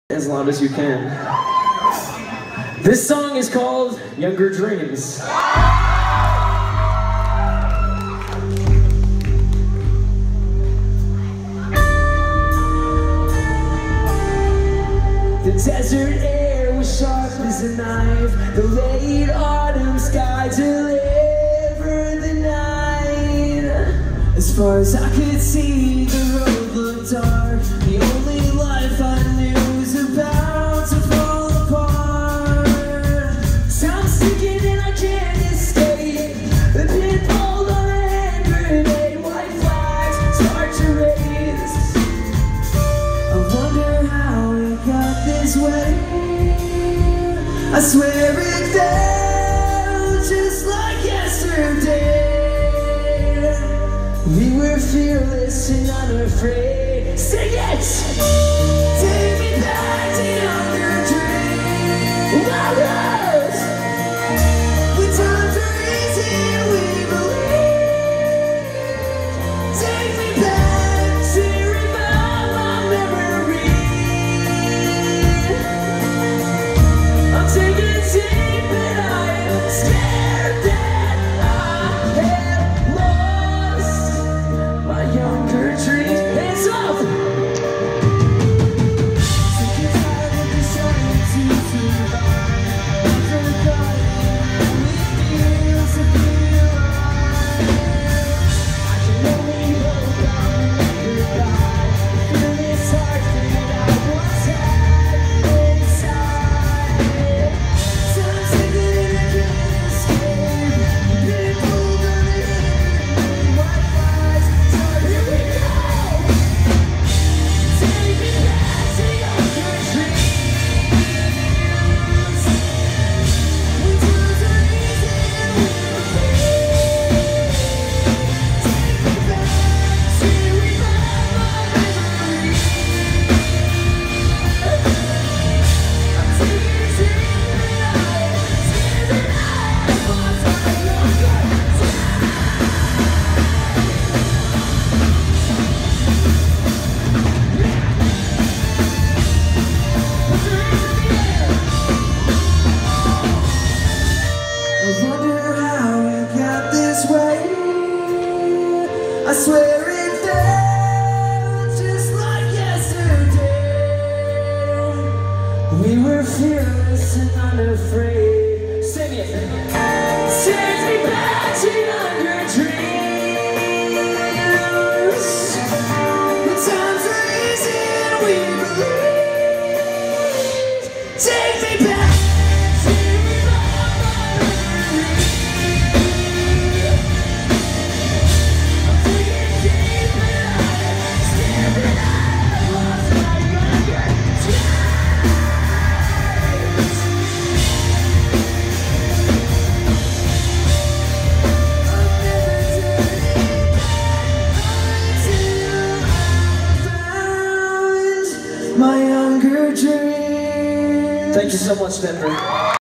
as loud as you can. This song is called Younger Dreams. The desert air was sharp as a knife. The late autumn sky delivered the night. As far as I could see, the road looked dark. The only life I knew was about to fall apart. Time sticking and I can't escape. The pinball on a hand grenade. White flags start to raise. I wonder how it got this way. I swear it felt just like yesterday. We were fearless and unafraid. Sing it! Take me back to younger dreams. Lovers! When times are easy and we believe. Take me back to revive my memory. I'm taking deep and I am scared that I have lost my younger dreams. Hands up! Sick and tired of this trying to survive. I'm forgotten, it feels to be alive. I can only hope I'll remember goodbye. Feel this heart fade out what's happening inside. Time ticking and I can't escape. Been pulled on the hand, white flags start. Here we go! Take me back to younger dreams. When times are easy and we believe. Take me back to revive my memory. I'm taking deep and I am scared that I have lost my younger I wonder how it got this way. I swear it felt just like yesterday. We were fearless and unafraid. Sing it. Take me back to younger dreams. The times are easy and we believe. Take me back to revive my memory. I'm taking deep and I am scared that I have lost my younger dreams. I'm never turning back until I found my younger dreams. Thank you so much, Denver.